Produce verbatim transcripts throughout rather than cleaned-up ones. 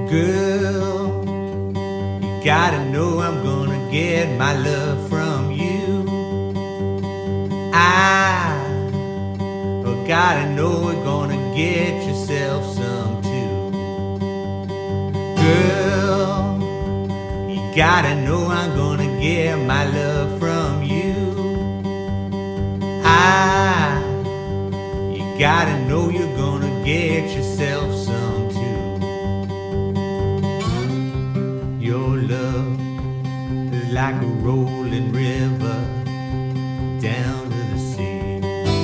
Girl, you gotta know I'm gonna get my love from you. I oh, gotta know we're gonna get yourself some too. Girl, you gotta know I'm gonna get my love from you. I, you gotta know you're gonna get yourself some too. Your love is like a rolling river down to the sea.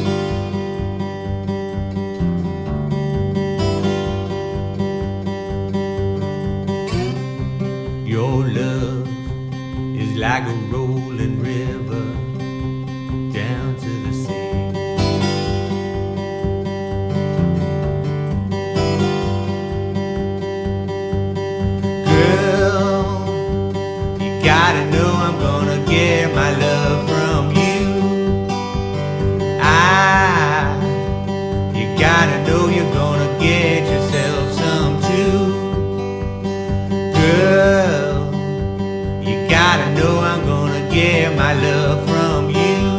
Your love is like a rolling river down to the sea. Gotta know I'm gonna get my love from you. I, you gotta know you're gonna get yourself some too. Girl, you gotta know I'm gonna get my love from you.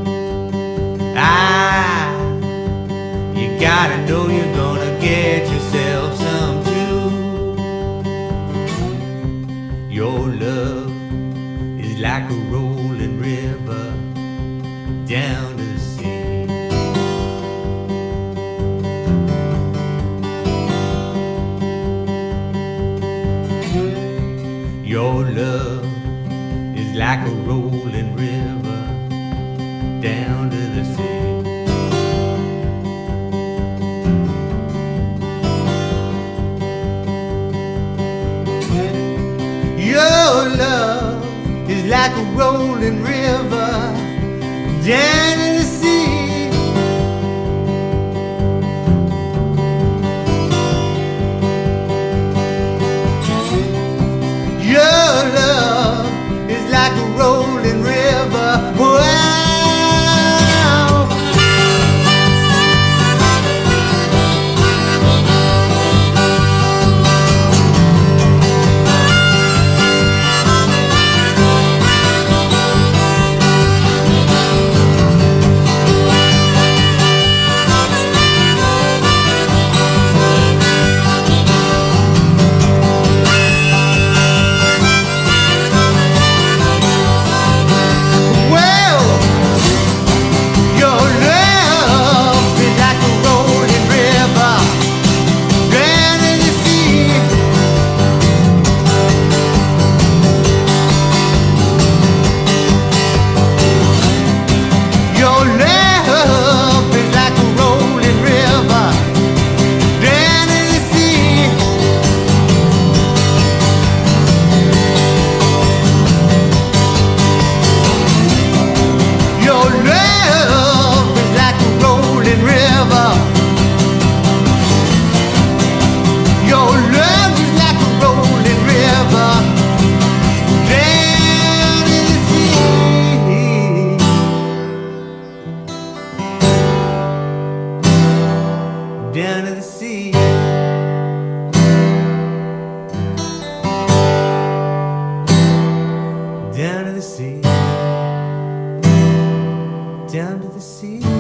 I, you gotta know you're gonna get yourself some too. Your love is like a rolling river down to the sea. Your love is like a rolling river down to the sea. Your love is like a rolling river down in the sea. Your love is like a rolling river. Wow. Down to the sea. Down to the sea. Down to the sea.